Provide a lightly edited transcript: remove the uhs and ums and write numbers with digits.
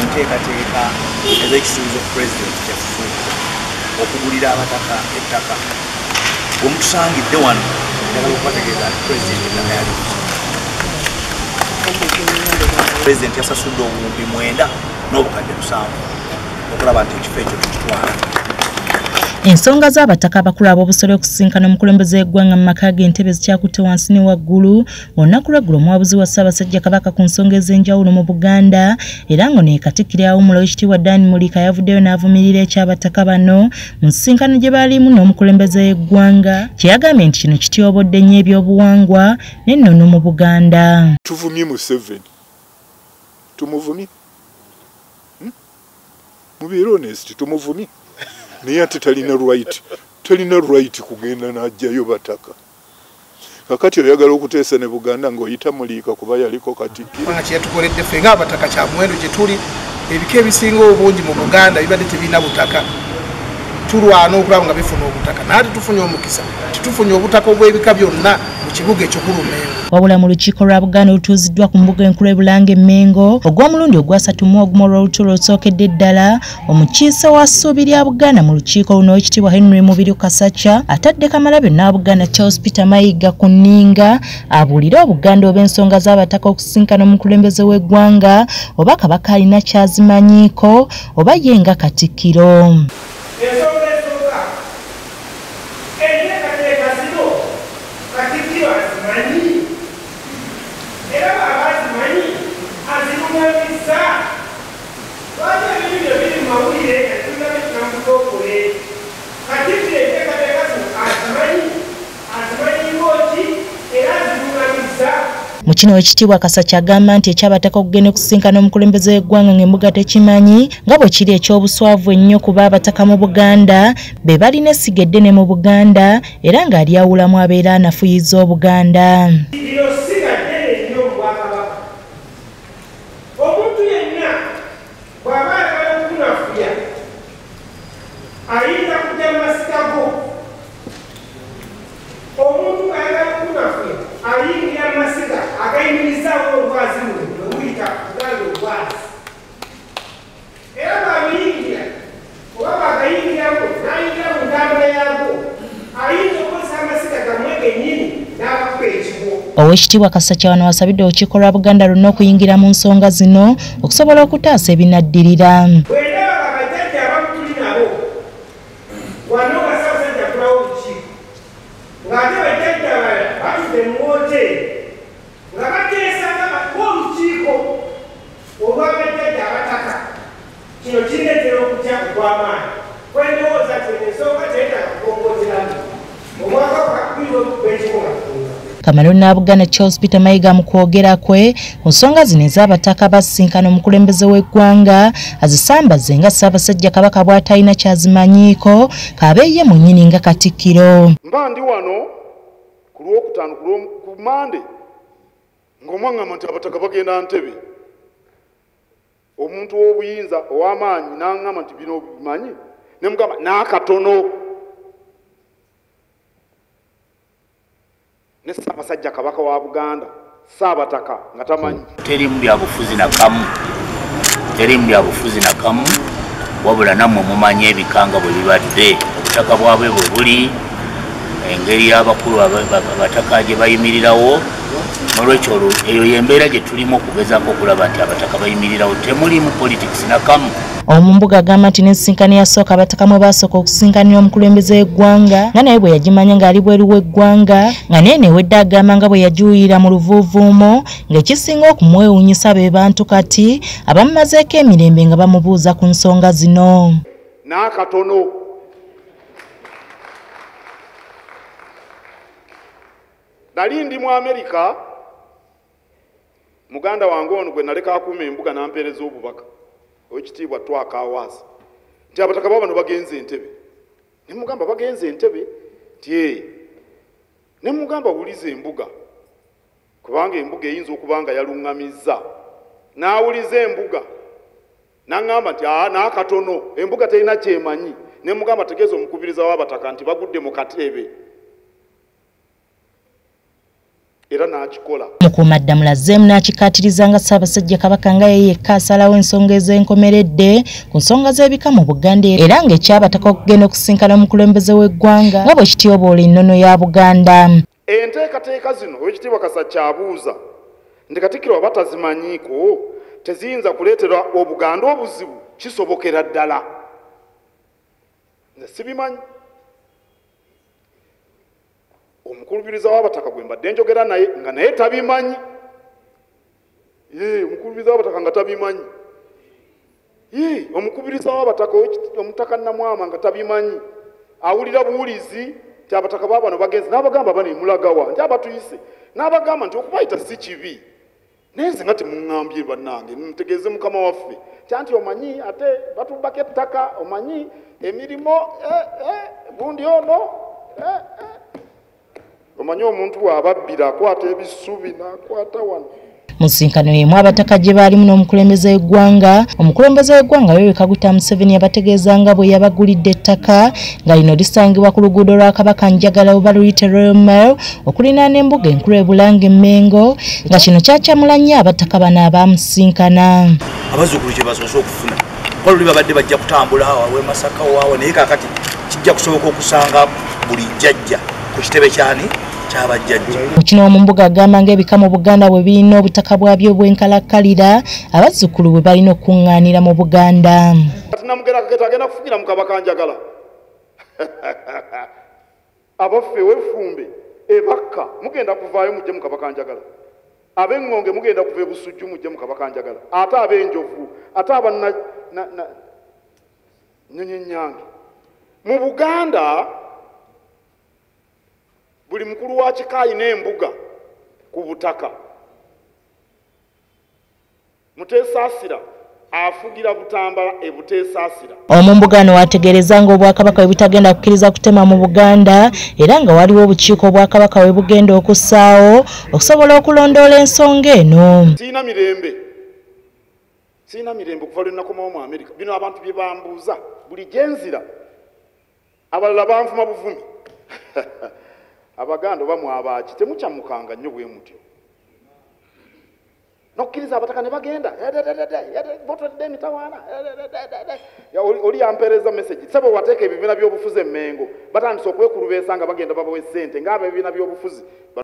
enteekateeka ez'ekisuubizo ku pulezidenti kyaffe okugulira abataka ettaka omutusangidde wano njagala okubategeeza nti pulezidenti ettaka yalibuza pulezidenti yasasudde obuwumbi 9 n'obukadde 7 okulaba nti ekifo ekyo tukitwala. Ensonga z'abataka abakulu ab'obusolo okusinkana omukulembeze w'eggwanga mu maka g'entebe zikyakutte wansi ne waggulu olunaku lw'eggulo omuwabuzi wa Ssaabasajja Kabaka ku nsonga ez'enjawulo mu Buganda era ngo ne Katikiro awummula Oweekitiibwa Dan Mulika yavuddeyo n'avumirira ekyabataka bano mu nsisinkano gye baalimu n'omukulembeze w'eggwanga kye yagambye nti kino kityobodde nnyo ebyobuwangwa n'ennono mu Buganda. Tuvumye Museveni tumuvumye mubeere honest tumuvumye naye ate talina right kugenda n'ajjayo bataka kakati oyagala okuteesa ne Buganda ng'oyita Mulika kuba yaliko Katikiro kye yatukoledde ffe ng'abataka kya muwendo gye tuli ebika ebisinga obungi mu Buganda bibadde tebirina butaka tulwana okulaba nga bifuna obutaka naate tufunye omukisa titufunye obutaka obw'ebika byonna mu kibuga ekyokulu Mengo. Wabula mu lukiiko lwa Buganda olutuuziddwa ku mbuga enkulu Bulange Mengo ogw'omulundi ogwasatu mu ogumu olw'olutuulo olusookedde ddala omukiise wa Ssuubi lya Buganda mu lukiiko luno Oweekitiibwa Henry Mubiru Kasakya atadde Kamalabyonna Buganda Charles Peter Mayiga ku nninga abuulire Obuganda oba ensonga z'abataka okusinkana omukulembeze w'eggwanga oba Kabaka alina kyazimanyiiko oba ye nga Katikiro. Mu kino Oweekitiibwa Kasakya agamba nti ekyabataka okugenda okusinkana omukulembeze w'eggwanga ng'embuga tekimanyi nga bwe kiri eky'obuswavu ennyo kuba abataka mu Buganda be balina essiga eddene mu Buganda era ng'alyawulamu abeera anafuyiza Obuganda. Oweekitiibwa Kasakya wano wasabidde olukiiko lwa Buganda lwonna okuyingira mu nsonga zino okusobola okutaasa ebinaddirira. Kamalonna Buganda Charles Peter Mayiga mu kwogera kwe ku nsonga zino ez'abataka basinkana omukulembeze w'eggwanga azisambaze nga Ssaabasajja Kabaka bw'atalina kyazimanyiiko kabeeye mu nnyini nga Katikiro. Mba ndi wano ku Lwokutaano ku Mande ng'omwaŋŋamba nti abataka bagenda Ntebe omuntu w'obuyinza ow'amaanyi n'aŋŋamba nti bino bimanyi ne mugamba n'akatono ne Ssaabasajja Kabaka wa Buganda Ssaabataka nga tamanyi. Terimu byabufuzi na kamu wabula nammwe mumanyi ebikanga bwe bibadde obutaka bwabwe bwe buli engeri y'abakulu abataka gye bayimirirawo n'olwekyo eyo y'embeera gye tulimu okugezaako okulaba nti abataka bayimirirawo temulimu politics na kamu. Omumbuga agamba nti n'ensinkano yasooka abataka mwe basooka okusinkanira omukulembeze w'eggwanga nga naye bwe yagimanya ng'ali bweru w'eggwanga nga naye newedde agamba nga bwe yagiwulira mu luvuuvuumo ng'ekisinga okumwewuunyisa be bantu kati abamumazeeko emirembe nga bamubuuza ku nsonga zino. N'akatono nali ndi mu Amerika muganda wange ono gwe naleka akuuma embuga n'ampeereza obubaka Oweekitiibwa twakaawaasa nti abataka bano bagenze Entebbe ne mugamba bagenze Entebbe ti ne mugamba wuliza embuga kubanga embuga eyinza okuba nga yaluŋŋamizza n'awuliza embuga n'aŋŋamba nti n'akatono embuga terina kyemanyi ne mugamba tegeeza omukubiriza w'abataka nti bagudde mu katebe era n'akikola. Mukuumaddamula Zemu n'akikaatiriza nga Ssaabasajja Kabaka nga ye yekka asalawo ensonga ez'enkomeredde ku nsonga z'ebika mu Buganda era ng'ekyabataka okugenda okusinkana omukulembeze w'eggwanga nga bwe kityoboola ennono ya Buganda. Enteekateeka zino Oweekitiibwa Kasajja abuuza nti Katikiro oba tazimanyiiko teziyinza kuleetera Obuganda obuzibu kisobokera ddala. Nze sibimanyi. Omukulubiriza w'abataka gwe mbadde njogera naye nga naye tabimanyi. Omukulubiriza w'abataka nga tabimanyi. Omukubiriza w'abataka omutaka Namwama nga tabimanyi. Awulira buwulizi nti abataka baabano bagenzi n'abagamba bano emulagawa nti abatuyise n'abagamba nti okubayita si kibi. Naye nze nga temuŋŋambye bannange ntegeeze Mukama waffe nti omanyi ate batubbako ettaka omanyi emirimo gundi ono omanyi omuntu bw'ababbira akwata ebisubi n'akwata wano. Mu nsinkano y'emu abataka gye baalimu n'omukulembeze w'eggwanga, omukulembeze w'eggwanga Yoweri Kaguta Museveni yabategeeza nga bwe yabagulidde ettaka nga lino lisangibwa ku luguudo lwa Kabaka Njagala oba luyite Royal Mile okulinaana embuga enkulu e Bulange Mmengo nga kino kyakyamula nnyo abataka bano abamusinkana. Abazzukulu kye basoose okufuna kwa luli babadde bajja kutambula awo Masaka waawo naye kaakati kijja kusoboka okusanga buli jjajja ku kitebe kyani ky'abajjajja. Kino mu mbuga agamba ng'ebika mu Buganda bwe birina obutaka bwabyo obwenkalakkalira abazzukulu bwe balina okuŋŋaanira mu Buganda. Kati namugera Kageeta agenda kufugira mu Kabaka Njagala. Abaffe w'effumbe ebakka mugenda kuvaayo mujje mu Kabaka Njagala. Ab'eŋŋonge mugenda kuva e Busujju mujje mu Kabaka Njagala. Ate ab'enjovu ate abanna Nnyonyi mu Buganda buli mukulu wa kika alina embuga ku butaka. Muteesaasira afugira Butambala e Buteesaasira. Omumbuga ano wategeereza nga Obwakabaka bwe butagenda kukkiriza kutema mu Buganda era nga waliwo obukiiko Obwakabaka bwe bugenda okussaawo okusobola okulondoola ensonga eno. Siina mirembe okuva lwe nakomawo mu Amerika. Bino abantu bye bambuuza buli gyenzira abalala banvuma buvumi. Abaganda oba mwabaaki temukyamukanga nnyo bwe mutyo. Nokkiriza abataka ne bagenda botodde emitawaana oli yampeereza message sebo wateeka ebibiina by'obufuzi Emmengo batandise okwekulubeesa nga bagenda babawa ssente ng'abo ebibiina by'obufuzi